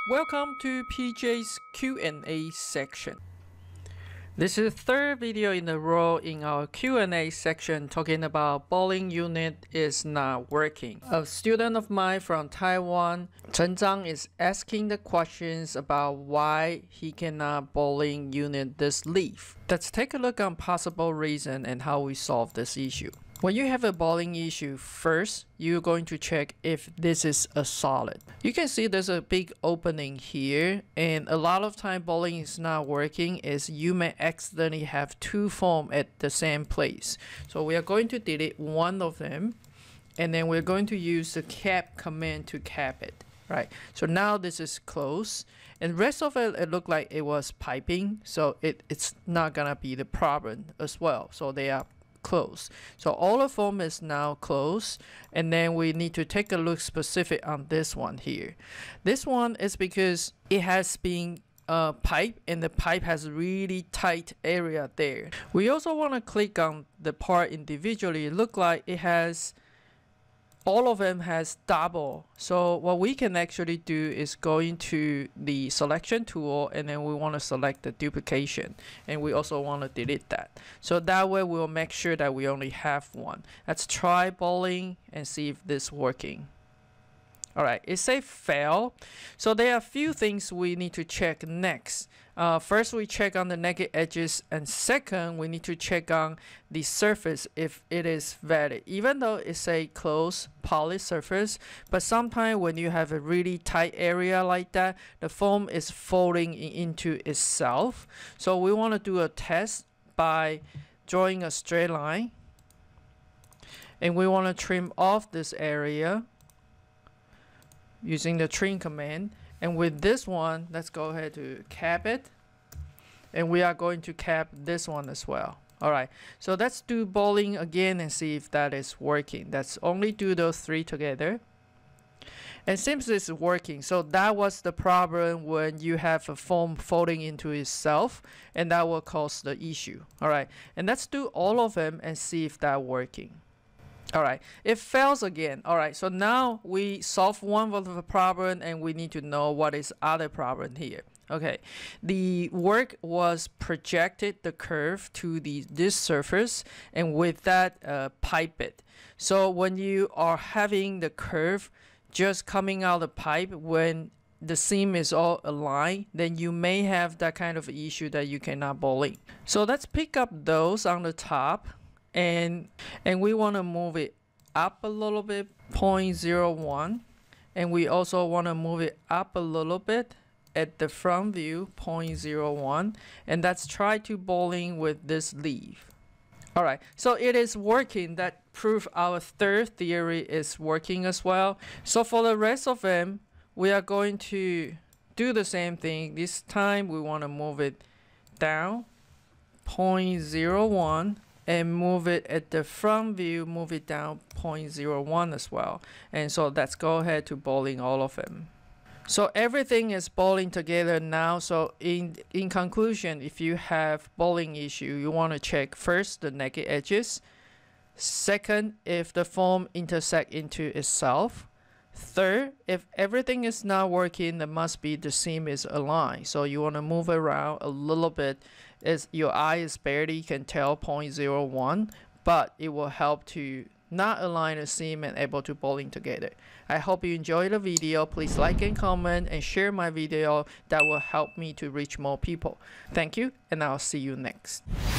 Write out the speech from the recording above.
Welcome to PJ's Q&A section. This is the third video in a row in our Q&A section talking about Boolean unit is not working. A student of mine from Taiwan, Chen Design, is asking the questions about why he cannot Boolean unit this leaf. Let's take a look on possible reason and how we solve this issue. When you have a Boolean issue, first you're going to check if this is a solid. You can see there's a big opening here, and a lot of time Boolean is not working is you may accidentally have two forms at the same place. So we are going to delete one of them, and then we're going to use the cap command to cap it. Right, so now this is closed, and rest of it looked like it was piping, so it's not gonna be the problem as well. So they are closed. So all of them is now closed, and then we need to take a look specific on this one here. This one is because it has been pipe, and the pipe has really tight area there. We also want to click on the part individually. It look like it has all of them has double. So what we can actually do is go into the selection tool, and then we want to select the duplication, and we also want to delete that. So that way we'll make sure that we only have one. Let's try Boolean and see if this is working. Alright, it says fail. So there are a few things we need to check next. First, we check on the naked edges, and second, we need to check on the surface if it is valid. Even though it's a closed polished surface, but sometimes when you have a really tight area like that, the foam is folding into itself. So we want to do a test by drawing a straight line, and we want to trim off this area using the trim command. And with this one, let's go ahead to cap it, and we are going to cap this one as well. Alright, so let's do Boolean again and see if that is working. Let's only do those three together, and since it's working, so that was the problem when you have a foam folding into itself, and that will cause the issue. Alright, and let's do all of them and see if that's working. Alright, it fails again. Alright, so now we solve one of the problem, and we need to know what is other problem here. Okay, the work was projected the curve to this surface, and with that pipe it. So when you are having the curve just coming out of the pipe when the seam is all aligned, then you may have that kind of issue that you cannot Boolean. So let's pick up those on the top, and we want to move it up a little bit, 0.01, and we also want to move it up a little bit at the front view, 0.01, and let's try to Boolean with this leaf. Alright, so it is working. That proves our third theory is working as well. So for the rest of them, we are going to do the same thing. This time we want to move it down 0.01, and move it at the front view, move it down 0.01 as well. And so let's go ahead to Boolean all of them. So everything is Boolean together now. So in conclusion, if you have Boolean issue, you want to check first the naked edges, second if the foam intersect into itself, third if everything is not working, there must be the seam is aligned. So you want to move around a little bit. As your eye is barely can tell 0.01, but it will help to not align the seam and able to Boolean together. I hope you enjoyed the video. Please like and comment and share my video. That will help me to reach more people. Thank you, and I'll see you next.